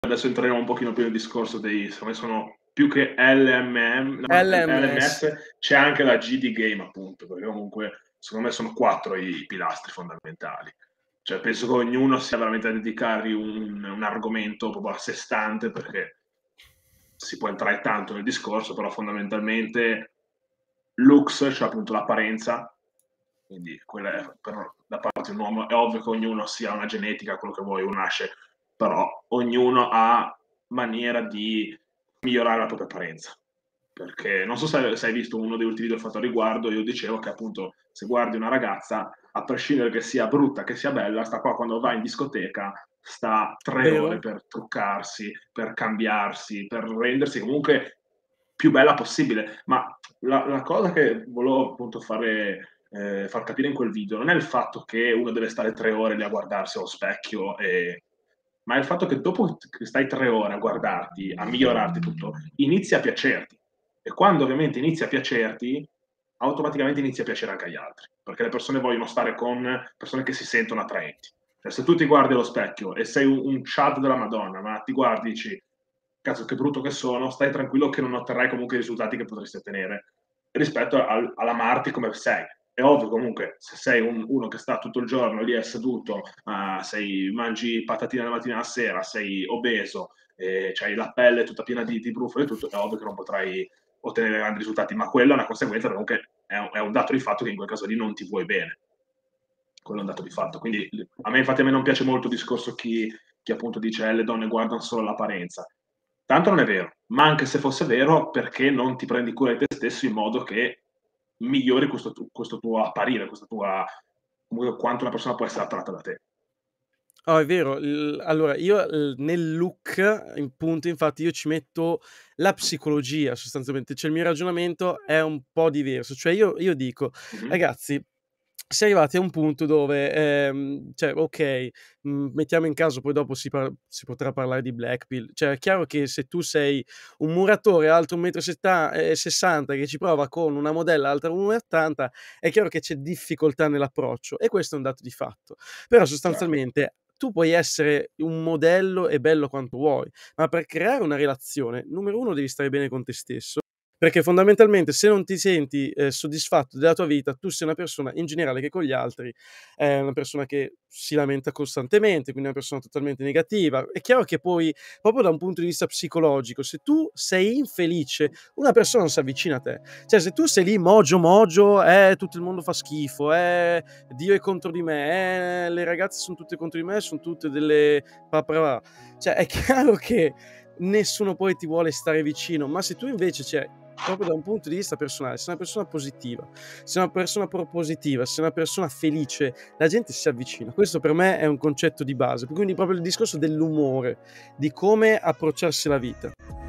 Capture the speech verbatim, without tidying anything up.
adesso entreremo un pochino più nel discorso dei, secondo me sono più che L M M, no, L M L M S, S. c'è anche la G D Game appunto, perché comunque secondo me sono quattro i pilastri fondamentali. Cioè penso che ognuno sia veramente a dedicargli un, un argomento proprio a sé stante, perché si può entrare tanto nel discorso, però fondamentalmente looks, cioè appunto l'apparenza, quindi quella è, per, da parte di un uomo è ovvio che ognuno sia una genetica, quello che vuoi, uno nasce, però ognuno ha maniera di migliorare la propria apparenza. Perché non so se, se hai visto uno degli ultimi video fatto a riguardo, io dicevo che appunto se guardi una ragazza, a prescindere che sia brutta, che sia bella, sta qua quando va in discoteca, sta tre ore Vero? per truccarsi, per cambiarsi, per rendersi comunque più bella possibile. Ma la, la cosa che volevo appunto fare, eh, far capire in quel video non è il fatto che uno deve stare tre ore lì a guardarsi allo specchio, e... ma è il fatto che dopo che stai tre ore a guardarti, a migliorarti tutto, inizia a piacerti. E quando ovviamente inizia a piacerti, automaticamente inizia a piacere anche agli altri, perché le persone vogliono stare con persone che si sentono attraenti. Cioè, se tu ti guardi allo specchio e sei un, un Chad della Madonna, ma ti guardi e dici, cazzo che brutto che sono, stai tranquillo che non otterrai comunque i risultati che potresti ottenere rispetto al, all'amarti come sei. È ovvio comunque, se sei un, uno che sta tutto il giorno lì è seduto, uh, sei, mangi patatine dalla mattina alla sera, sei obeso, e hai la pelle tutta piena di, di brufoli e tutto, è ovvio che non potrai ottenere grandi risultati, ma quella è una conseguenza, comunque è un, è un dato di fatto che in quel caso lì non ti vuoi bene. Quello è un dato di fatto. Quindi a me infatti a me non piace molto il discorso chi, chi appunto dice eh, le donne guardano solo l'apparenza. Tanto non è vero, ma anche se fosse vero, perché non ti prendi cura di te stesso in modo che migliori questo, tu, questo tuo apparire, questa tua, comunque quanto una persona può essere attratta da te. Oh, è vero. L allora io, l nel look, in punto, infatti io ci metto la psicologia sostanzialmente, cioè il mio ragionamento è un po' diverso. Cioè io io dico: Mm-hmm. "Ragazzi, si è arrivati a un punto dove, ehm, cioè okay, mhmm, mettiamo in caso poi dopo si par si potrà parlare di black pill, cioè è chiaro che se tu sei un muratore alto un metro setta e sessanta che ci prova con una modella alta uno e ottanta, è chiaro che c'è difficoltà nell'approccio e questo è un dato di fatto. Però Certo. sostanzialmente tu puoi essere un modello e bello quanto vuoi, ma per creare una relazione, numero uno devi stare bene con te stesso, perché fondamentalmente se non ti senti, ehm, soddisfatto della tua vita, tu sei una persona in generale che con gli altri è una persona che si lamenta costantemente, quindi è una persona totalmente negativa. È chiaro che poi, proprio da un punto di vista psicologico, se tu sei infelice, una persona non si avvicina a te. Cioè se tu sei lì mogio mogio, eh, tutto il mondo fa schifo, eh, Dio è contro di me, eh, le ragazze son tutte contro di me, son tutte delle papra, cioè è chiaro che nessuno poi ti vuole stare vicino, ma se tu invece, cioè, proprio da un punto di vista personale, sei una persona positiva, sei una persona propositiva, sei una persona felice, la gente si avvicina. Questo per me è un concetto di base, quindi proprio il discorso dell'umore, di come approcciarsi la vita.